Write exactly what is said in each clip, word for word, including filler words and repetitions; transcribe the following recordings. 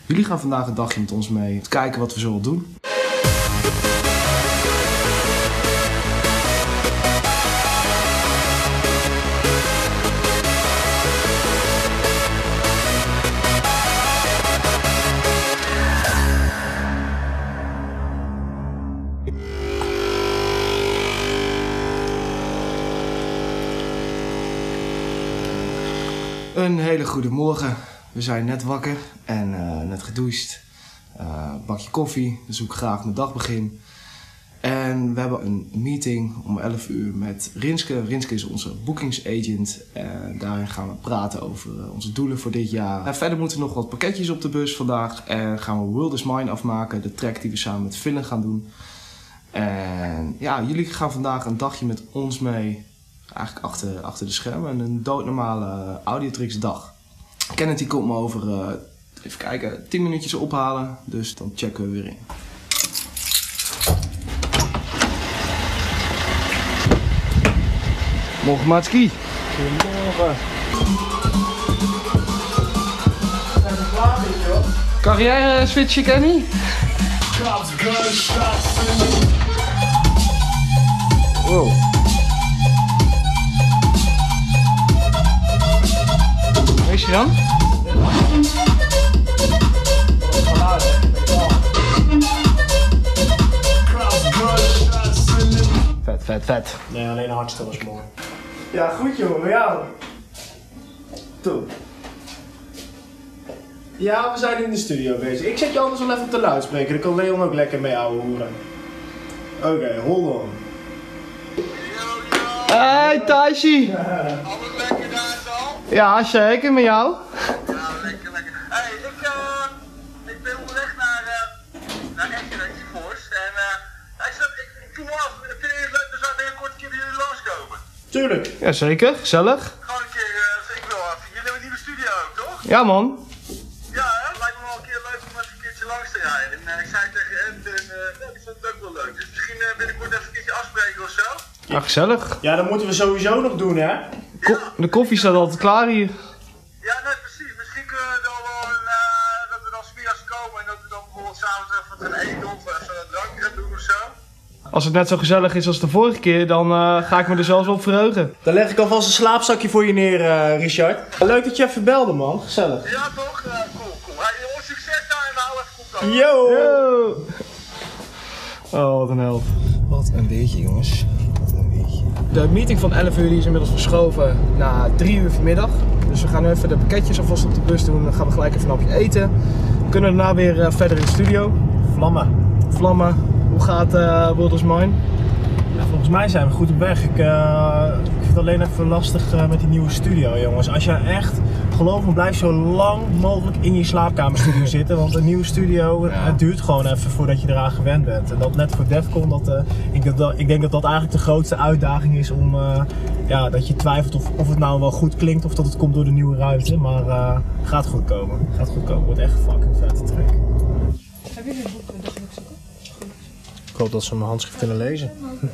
Jullie gaan vandaag een dagje met ons mee kijken wat we zullen doen. Een hele goede morgen. We zijn net wakker en uh, net gedoucht. Uh, bakje koffie, dus hoe ik graag mijn dag begin. En we hebben een meeting om elf uur met Rinske. Rinske is onze boekingsagent. En daarin gaan we praten over onze doelen voor dit jaar. En verder moeten we nog wat pakketjes op de bus vandaag. En gaan we World is Mine afmaken, de track die we samen met Villain gaan doen. En ja, jullie gaan vandaag een dagje met ons mee. Eigenlijk achter, achter de schermen. Een doodnormale Audiotrix dag. Kenneth die komt me over, uh, even kijken, tien minuutjes ophalen. Dus dan checken we weer in. Morgen Maatski. Goedemorgen. Zijn we klaar met je hoor? Carrière switchen, Kenny? Wow. Waar is je dan? Vet, vet, vet. Nee, alleen een hartstel is mooi. Ja, goed jongen, met jou. Top. Ja, we zijn in de studio bezig. Ik zet je anders wel even op de luidspreker, dan kan Leon ook lekker mee ouwe hoeren. Oké, okay, hold on. Hey Taishi! Alles lekker daar zo? Ja, zeker, met jou? Ja, lekker, lekker. Hey, ik, uh, ik ben onderweg naar, uh, naar Echtje, naar Ivoors. En uh, ik, ik, ik voel me af, ik vind het leuk, dus we binnenkort een keer bij jullie langskomen. Tuurlijk. Ja, zeker. Gezellig. Gewoon een keer, uh, ik wil af. Jullie hebben een nieuwe studio ook, toch? Ja man. Ja, hè? Lijkt me wel een keer leuk om even een keertje langs te rijden. En uh, ik zei tegen Ed, en uh, ja, die vond het ook wel leuk. Dus misschien uh, binnenkort even een keertje afspreken of zo. Ja, gezellig. Ja, dat moeten we sowieso nog doen, hè? Ko de koffie staat altijd klaar hier. Ja, net precies. Misschien kunnen we dan wel een, uh, dat we dan 's middags komen en dat we dan bijvoorbeeld s'avonds even wat gaan eten of even een drankje gaan doen of zo. Als het net zo gezellig is als de vorige keer, dan uh, ga ik me er zelfs op verheugen. Dan leg ik alvast een slaapzakje voor je neer, uh, Richard. Leuk dat je even belde, man. Gezellig. Ja, toch? Uh, cool, cool. Hey, jongens, succes daar en hou even contact. Yo! Yo! Oh, wat een held. Wat een beetje, jongens. Wat een beetje. De meeting van elf uur die is inmiddels verschoven naar drie uur vanmiddag. Dus we gaan nu even de pakketjes alvast op de bus doen. Dan gaan we gelijk even een hapje eten. We kunnen daarna weer uh, verder in de studio. Vlammen. Vlammen. Hoe gaat uh, World is Mine? Ja, volgens mij zijn we goed op weg. Ik, uh, ik vind het alleen even lastig uh, met die nieuwe studio, jongens. Als je echt, geloof me, blijf zo lang mogelijk in je slaapkamerstudio zitten. Want een nieuwe studio, Ja. het duurt gewoon even voordat je eraan gewend bent. En dat net voor Defcon, dat, uh, ik, dat, ik denk dat dat eigenlijk de grootste uitdaging is om, uh, ja, dat je twijfelt of, of het nou wel goed klinkt of dat het komt door de nieuwe ruimte. Maar uh, gaat goed komen. Gaat goed komen. Wordt echt een fucking vette track. Heb je dit boek dagelijks zoeken? Ik hoop dat ze mijn handschrift kunnen lezen.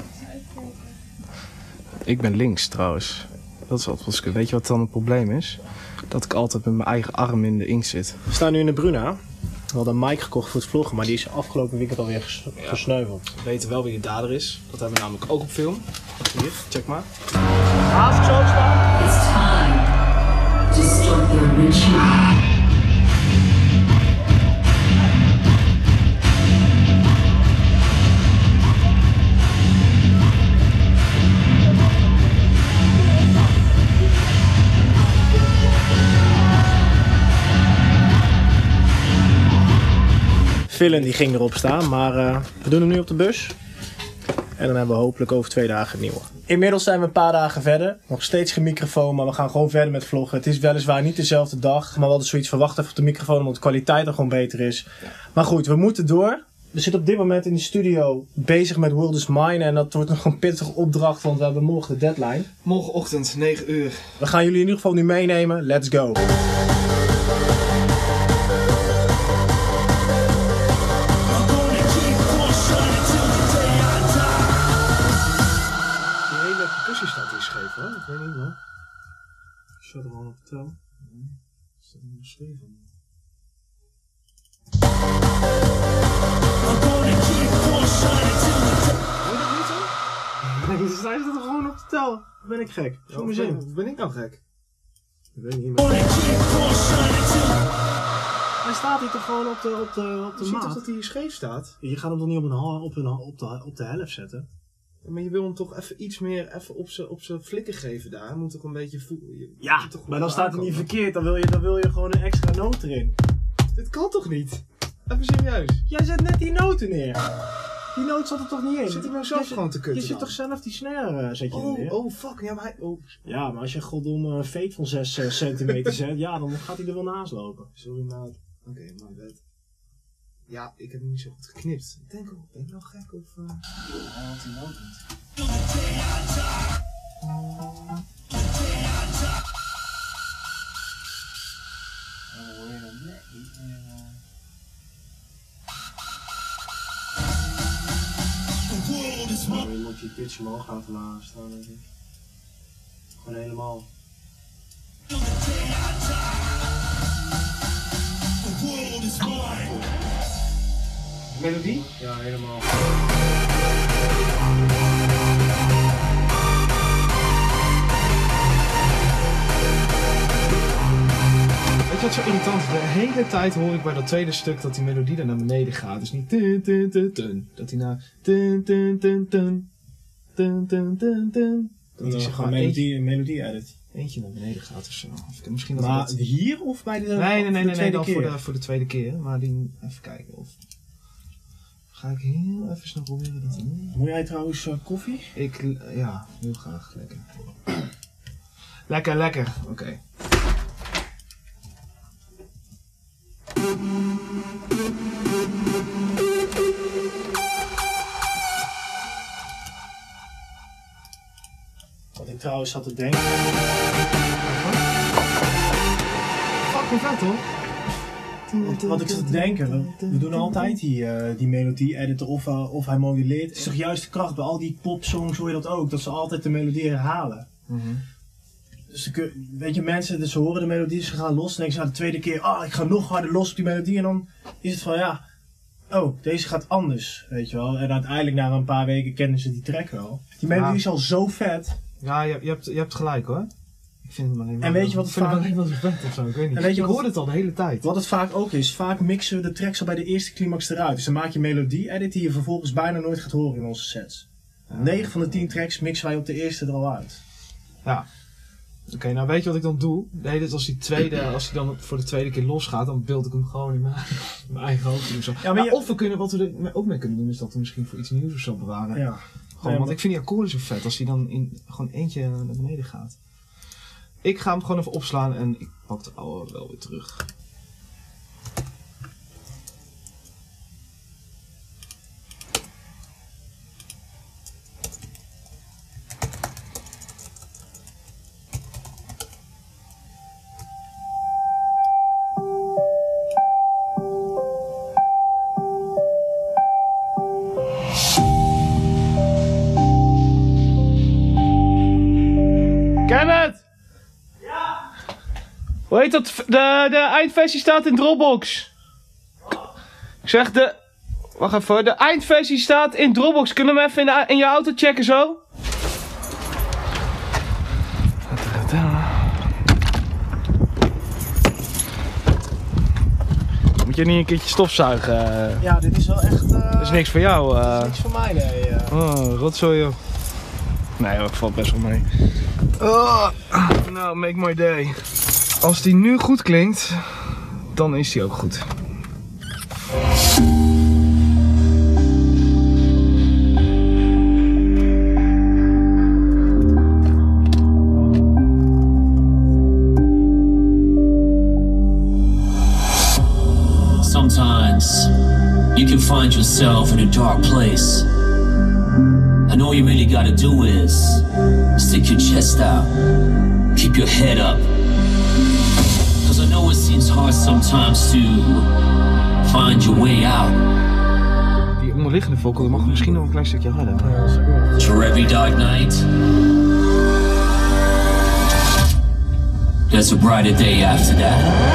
Ik ben links trouwens. Dat is altijd wel. Weet je wat dan het probleem is? Dat ik altijd met mijn eigen arm in de inkt zit. We staan nu in de Bruna. We hadden een mic gekocht voor het vloggen, maar die is afgelopen weekend alweer ges gesneuveld. We weten wel wie de dader is. Dat hebben we namelijk ook op film. Hier, check maar. Haast ik zo staan? It's time to start the ritual. Villain die ging erop staan, maar uh, we doen hem nu op de bus. En dan hebben we hopelijk over twee dagen een nieuwe. Inmiddels zijn we een paar dagen verder. Nog steeds geen microfoon, maar we gaan gewoon verder met vloggen. Het is weliswaar niet dezelfde dag, maar we hadden zoiets verwacht even op de microfoon, omdat de kwaliteit er gewoon beter is. Ja. Maar goed, we moeten door. We zitten op dit moment in de studio bezig met World is Mine en dat wordt een gewoon pittige opdracht, want we hebben morgen de deadline. Morgenochtend, negen uur. We gaan jullie in ieder geval nu meenemen. Let's go! Ik weet niet hoor. Ik zat er al op vertellen. Is dat niet geschreven? vertel. Ben ik gek? Zo mijn zin. Ben, ben ik nou gek? Ik weet niet meer. Hij staat hier toch gewoon op de, op de, op de Je ziet maat? toch dat hij hier scheef staat? Je gaat hem toch niet op, een, ha- op, een, op, de, op de helft zetten? Ja, maar je wil hem toch even iets meer even op zijn op zijn flikken geven daar. Hij moet toch een beetje voelen. Je Ja, moet toch maar dan wel staat hij niet aankomen. verkeerd. Dan wil, je, dan wil je gewoon een extra noot erin. Dit kan toch niet? Even serieus. Jij zet net die noten neer. Die noot zat er toch niet in? Zit hij nou zelf Je zit- gewoon te kutten Je zit dan? toch zelf die snare uh, zet je Oh, neer? oh, fuck. Ja, maar hij... Oh, Ja, maar als je goddomme een fake van zes uh, centimeter zet, ja, dan gaat hij er wel naast lopen. sorry, maar... Oké, okay, my bad. Ja, ik heb hem niet zo goed geknipt. Ik denk, oh, ben ik nou gek of... Uh... Hij had die noot niet. Nou, je moet die pitch omhoog laten laten staan, denk ik. Gewoon helemaal. Melodie? Ja, helemaal. Weet je wat zo irritant is? De hele tijd hoor ik bij dat tweede stuk dat die melodie dan naar beneden gaat. Dus niet tun tun tun tun. Dat hij naar tun tun tun tun. Tun tun tun tun. Dat hij zeg maar melodie, een melodie edit. eentje naar beneden gaat of zo. Of ik, misschien dat Maar dat... hier of bij de Nee, nee, nee, voor de nee, nee tweede dan keer? voor de, voor de tweede keer. Maar die, even kijken of... Ga ik heel even snel proberen dat te doen. Moet jij trouwens uh, koffie? Ik, uh, ja, heel graag. Lekker. Lekker, lekker. Oké. Okay. Wat ik trouwens zat te denken. Fucking vet hoor. Wat, wat ik zat te denken, we, we doen altijd die, uh, die melodie editor of, uh, of hij moduleert. Het is toch juist de kracht, bij al die popsongs hoor je dat ook, dat ze altijd de melodie herhalen. Mm-hmm. Dus de, kun- weet je, mensen, dus ze horen de melodie, ze gaan los, dan denken ze nou, de tweede keer, ah, ik ga nog harder los op die melodie en dan is het van ja, oh, deze gaat anders, weet je wel. En uiteindelijk na een paar weken kennen ze die track wel. Die melodie Ja. is al zo vet. Ja, je, je, hebt, je hebt gelijk hoor. Ik vind het maar alleen En weet je wat ik het vind het vaak- maar alleen wel zo vet of zo, ik weet niet. En weet je ik wat hoor het al de hele tijd. Wat het vaak ook is, vaak mixen we de tracks al bij de eerste climax eruit. Dus dan maak je een melodie-edit die je vervolgens bijna nooit gaat horen in onze sets. negen van de tien tracks mixen wij op de eerste er al uit. Ja. Oké, okay, nou weet je wat ik dan doe? Nee, dus als die tweede, als hij dan voor de tweede keer losgaat, dan beeld ik hem gewoon in mijn, in mijn eigen hoofd of zo. Ja, maar Ja, je- of we kunnen, wat we er ook mee kunnen doen, is dat we misschien voor iets nieuws of zo bewaren. Ja. Gewoon, Nee, want maar- ik vind die akkoorden zo vet als hij dan in gewoon eentje naar beneden gaat. Ik ga hem gewoon even opslaan en ik pak de oude wel weer terug. Kenneth! Ja? Hoe heet dat? De, de eindversie staat in Dropbox. Ik zeg de... Wacht even, de eindversie staat in Dropbox. Kunnen we hem even in, de, in je auto checken zo? Moet je niet een keertje stofzuigen? Ja, dit is wel echt... Uh, Dat is niks voor jou. Dat Uh... is niks voor mij, nee. Uh. Oh, rotzooi joh. Nee hoor, valt best wel mee. Oh, nou, make my day. Als die nu goed klinkt, dan is die ook goed. Sometimes you can find yourself in a dark place, and all you really gotta do is stick your chest out, keep your head up. Cause I know it seems hard sometimes to find your way out. Die onderliggende vocal mag misschien nog een klein stukje harder. Ja, dat is ook wel. For every dark night, there's a brighter day after that.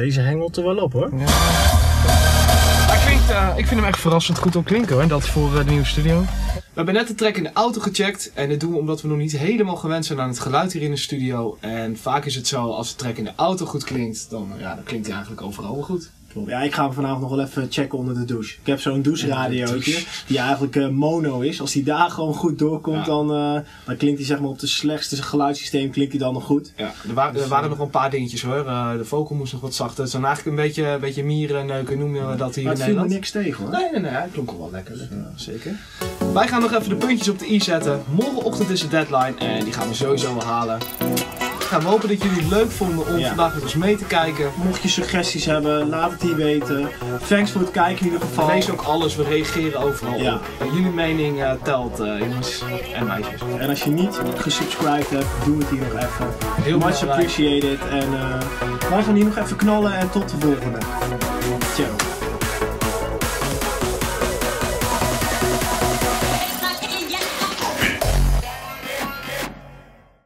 deze hengelt er wel op hoor. Ja. Hij klinkt, uh, ik vind hem echt verrassend goed op klinken hoor, dat voor uh, de nieuwe studio. We hebben net de track in de auto gecheckt en dit doen we omdat we nog niet helemaal gewend zijn aan het geluid hier in de studio. En vaak is het zo, als de track in de auto goed klinkt, dan, ja, dan klinkt hij eigenlijk overal wel goed. Ja, ik ga hem vanavond nog wel even checken onder de douche. Ik heb zo'n doucheradiootje die eigenlijk uh, mono is. Als die daar gewoon goed doorkomt, ja. dan, uh, dan klinkt hij zeg maar op de slechtste geluidssysteem klinkt hij dan nog goed. Ja, er, wa er waren nog een paar dingetjes hoor. Uh, de vocal moest nog wat zachter. Het is dan eigenlijk een beetje, een beetje mierenneuken noemen we dat hier maar in het Nederland. Maar niks tegen hoor. Nee, nee, nee, hij klonk al wel lekker. Dus, ja, zeker. Wij gaan nog even de puntjes op de i zetten. Morgenochtend is de deadline en die gaan we sowieso wel halen. We hopen dat jullie het leuk vonden om ja. vandaag met ons mee te kijken. Mocht je suggesties hebben, laat het hier weten. Thanks voor het kijken in ieder geval. We lezen ook alles, we reageren overal ja. op. Jullie mening uh, telt, uh, jongens en meisjes. En als je niet gesubscribed hebt, doe het hier nog even. Heel much belangrijk. appreciated. En uh, wij gaan hier nog even knallen en tot de volgende. Ciao.